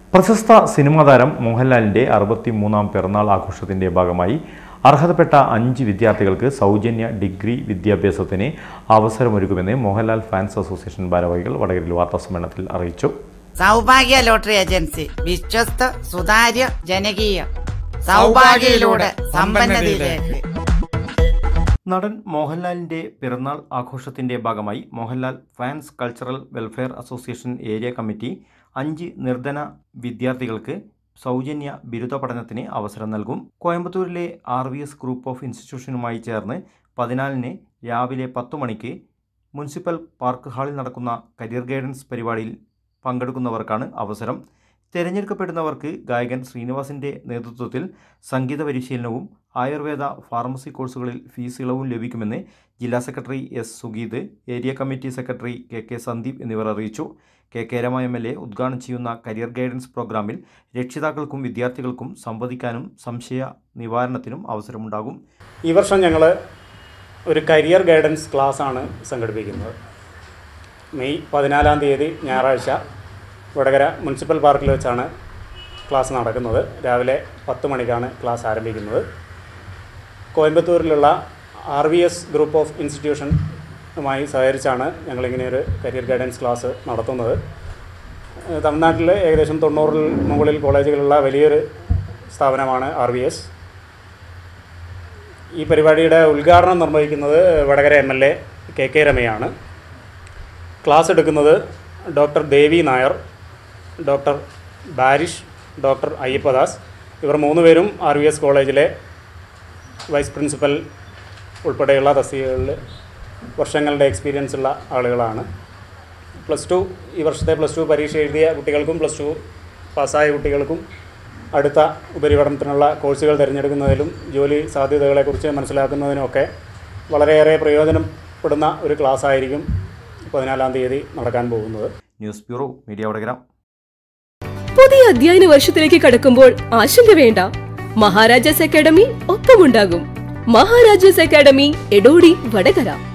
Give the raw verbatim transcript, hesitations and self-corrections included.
പ്രശസ്ത സിനിമാ താരം മോഹൻലാലിന്റെ അറുപത്തിമൂന്നാം പിറന്നാൾ ആഘോഷത്തിന്റെ ഭാഗമായി അർഹതപ്പെട്ട അഞ്ച് വിദ്യാർത്ഥികൾക്ക് സൗജന്യ ഡിഗ്രി വിദ്യാഭ്യാസത്തിന് അവസരമൊരുക്കുമെന്ന് മോഹൻലാൽ ഫാൻസ് അസോസിയേഷൻ ഭാരവാഹികൾ വടകരയിൽ വാർത്താസമ്മേളനത്തിൽ അറിയിച്ചു. സൗഭാഗ്യ ലോട്ടറി ഏജൻസി വിശ്വസ്ത, സുതാര്യ, ജനകീയ. സൗഭാഗ്യയിലൂടെ സമ്പന്നതയിലേക്ക്. നടൻ മോഹൻലാലിന്റെ പിറന്നാൾ ആഘോഷത്തിന്റെ ഭാഗമായി Mohanlal fans cultural welfare association area committee അഞ്ച് നിർധന വിദ്യാർത്ഥികൾക്ക് സൗജന്യ ബിരുദ പഠനത്തിന് അവസരം നൽകും. കോയമ്പത്തൂരിലെ R V S group of ഇൻസ്റ്റിറ്റ്യൂഷനുമായി ചേർന്ന് പതിനാലിന് രാവിലെ പത്തു മണിക്ക് മുനിസിപ്പൽ പാർക്ക് ഹാളിൽ നടക്കുന്ന കരിയർ ഗൈഡൻസ് പരിപാടിയിൽ പങ്കെടുക്കുന്നവർക്കാണ് അവസരം. തിരഞ്ഞെടുക്കപ്പെടുന്നവർക്ക് ഗായകൻ ശ്രീനിവാസിൻ്റെ നേതൃത്വത്തിൽ സംഗീത പരിശീലനവും ആയുർവേദ ഫാർമസി കോഴ്സുകളിൽ ഫീസ് ഇളവും ലഭിക്കുമെന്ന് ജില്ലാ secretary S Sugeeth, area committee secretary K K Sandeep എന്നിവർ അറിയിച്ചു. K K Rama M L A ഉദ്ഘാടനം ചെയ്യുന്ന കരിയർ ഗൈഡൻസ് പ്രോഗ്രാമിൽ രക്ഷിതാക്കൾക്കും വിദ്യാർത്ഥികൾക്കും സംവദിക്കാനും സംശയ നിവാരണത്തിനും അവസരമുണ്ടാകും. ഈ വർഷം ഞങ്ങൾ ഒരു കരിയർ ഗൈഡൻസ് ക്ലാസ്സാണ് സംഘടിപ്പിക്കുന്നത്. മെയ് പതിനാലാം തീയതി ഞായറാഴ്ച വടകര മുനിസിപ്പൽ പാർക്കിൽ വെച്ചാണ് ക്ലാസ് നടക്കുന്നത്. രാവിലെ പത്ത് മണിക്കാണ് ക്ലാസ് ആരംഭിക്കുന്നത്. കോയമ്പത്തൂരിലുള്ള R V S group of ഇൻസ്റ്റിറ്റ്യൂഷനുമായി സഹകരിച്ചാണ് ഞങ്ങളിങ്ങനെ ഒരു കരിയർ ഗൈഡൻസ് ക്ലാസ് നടത്തുന്നത്. തമിഴ്നാട്ടിൽ ഏകദേശം തൊണ്ണൂറിൽ മുകളിൽ കോളേജുകളുള്ള വലിയൊരു സ്ഥാപനമാണ് ആർ വി എസ്. ഈ പരിപാടിയുടെ ഉദ്ഘാടനം നിർവഹിക്കുന്നത് Vadakara M L A K K രമയാണ്. ക്ലാസ് എടുക്കുന്നത് doctor Devi Nair, doctor Barish, doctor Ayyappadas. ഇവർ മൂന്ന് പേരും ആർ വി എസ് കോളേജിലെ വൈസ് പ്രിൻസിപ്പൽ ഉൾപ്പെടെയുള്ള തസ്തികകളിൽ വർഷങ്ങളുടെ എക്സ്പീരിയൻസ് ഉള്ള ആളുകളാണ്. പ്ലസ് ടു ഈ വർഷത്തെ പ്ലസ് ടു പരീക്ഷ എഴുതിയ കുട്ടികൾക്കും പ്ലസ് ടു പാസ്സായ കുട്ടികൾക്കും അടുത്ത ഉപരിപഠനത്തിനുള്ള കോഴ്സുകൾ തിരഞ്ഞെടുക്കുന്നതിലും ജോലി സാധ്യതകളെക്കുറിച്ച് മനസ്സിലാക്കുന്നതിനുമൊക്കെ വളരെയേറെ പ്രയോജനപ്പെടുന്ന ഒരു ക്ലാസ് ആയിരിക്കും പതിനാലാം തീയതി നടക്കാൻ പോകുന്നത്. News bureau, media Vadakara. പുതിയ അധ്യയന വർഷത്തിലേക്ക് കടക്കുമ്പോൾ ആശങ്ക വേണ്ട. മഹാരാജാസ് അക്കാഡമി ഒപ്പമുണ്ടാകും. മഹാരാജാസ് അക്കാഡമി, എടോടി, വടകര.